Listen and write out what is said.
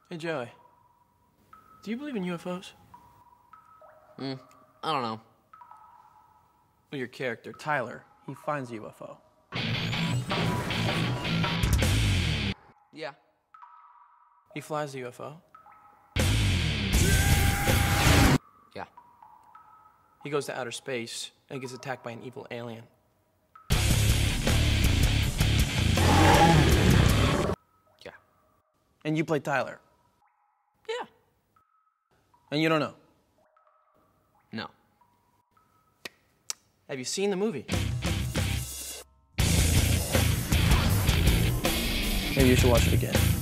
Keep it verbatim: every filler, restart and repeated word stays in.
Hey, Joey. Do you believe in U F Os? Hmm, I don't know. Well, your character, Tyler, he finds a U F O. Yeah. He flies the U F O. Yeah. He goes to outer space and gets attacked by an evil alien. Yeah. And you play Tyler. Yeah. And you don't know? No. Have you seen the movie? Maybe you should watch it again.